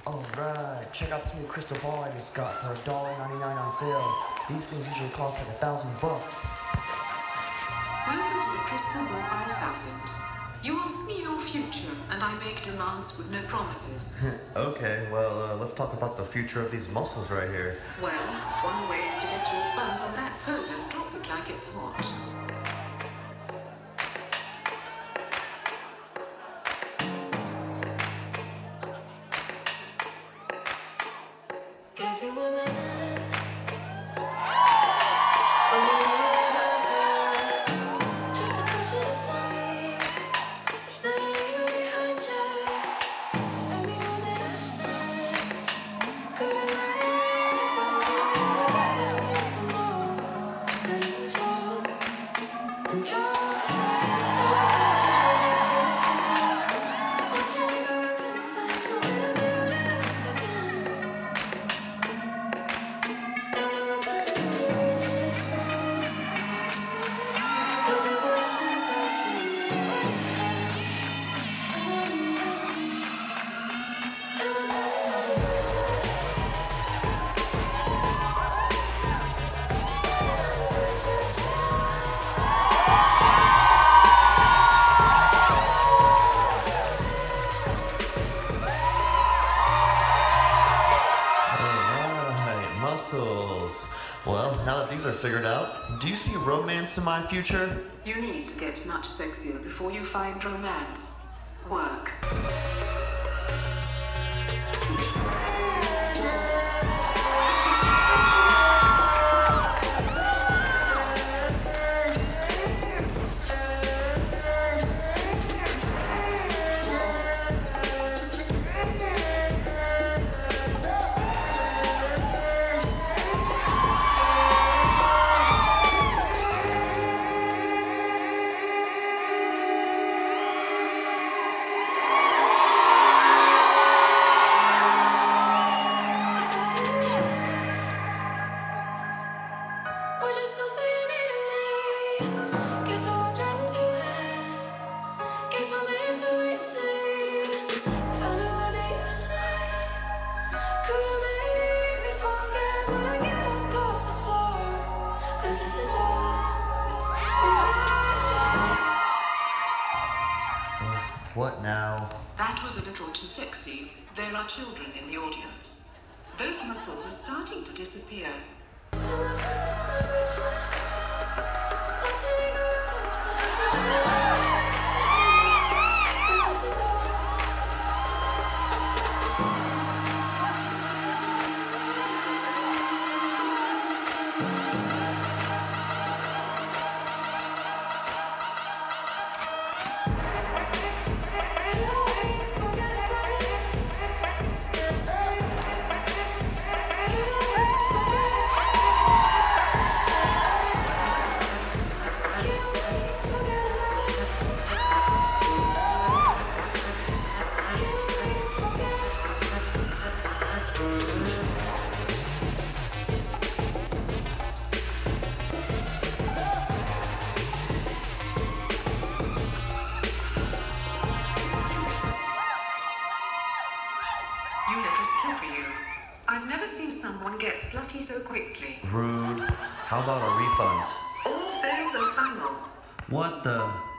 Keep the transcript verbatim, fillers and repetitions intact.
Alright, check out this new crystal ball I just got for a dollar ninety-nine on sale. These things usually cost like a thousand bucks. Welcome to the Crystal Ball five thousand. You ask me your future, and I make demands with no promises. Okay, well, uh, let's talk about the future of these muscles right here. Well, one way is to get your buns on that pole and drop it like it's hot. Give you a minute. Just to push it aside. Instead of leaving behind you. Let me on the other side. Couldn't let you fall down. I never made the more. But it was wrong. And you're Muscles. Well, now that these are figured out, do you see romance in my future? You need to get much sexier before you find romance. Work. Would you still say you needed me? Guess I walked right into it. Guess I made it till we see. Found it worthy you say. Could've made me forget. Would I get up off the floor? 'Cause this is all. What now? That was a little too sexy. There are children in the audience. Those muscles are starting to disappear. You little stripper, you. I've never seen someone get slutty so quickly. Rude. How about a refund? All sales are final. What the?